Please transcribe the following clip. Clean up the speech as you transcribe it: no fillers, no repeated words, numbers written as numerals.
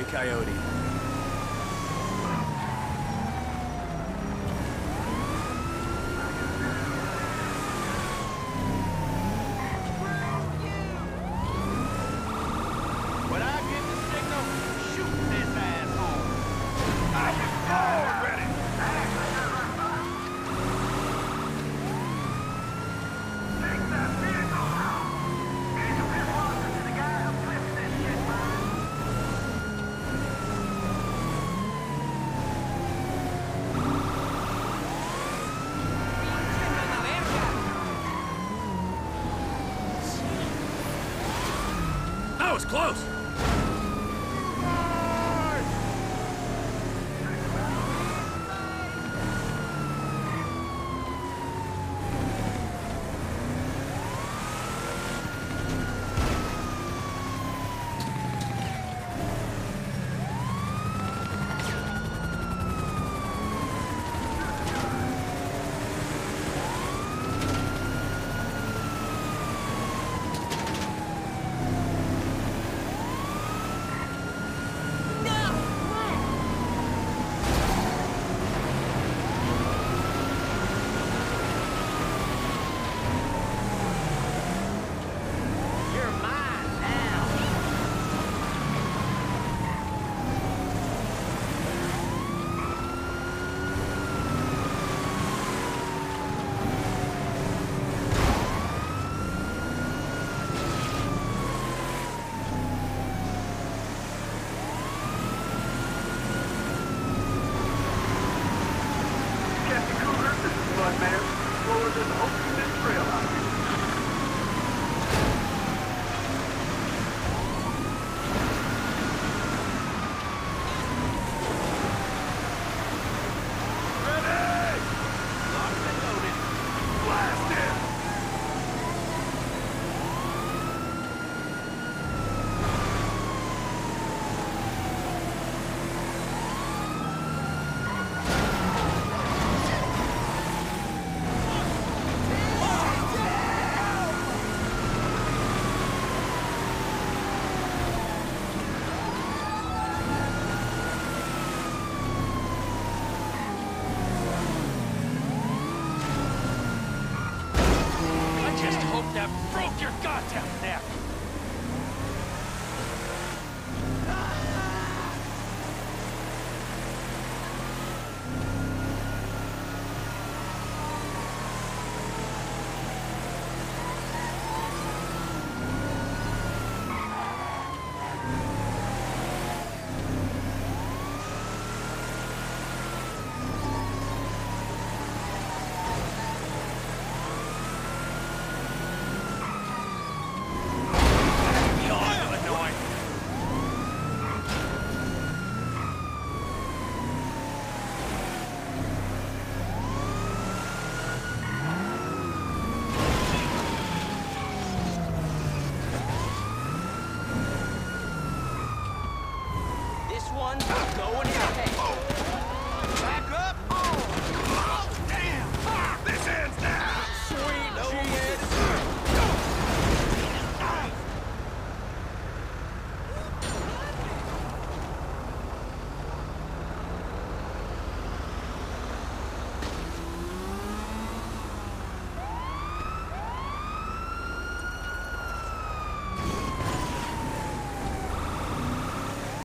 Coyote. When I get the signal, shoot this asshole. I can go already. Take that vehicle out. He's a bit closer to the guy who flipped this shit, man. That was close! You're mine now. Captain Cougar, this is Bloodman. Slower than the Ocean Trail out here. Ready! Locked and loaded. Blast it! I just hope that broke your goddamn neck! Beyond Illinois! This one's going in the head. Back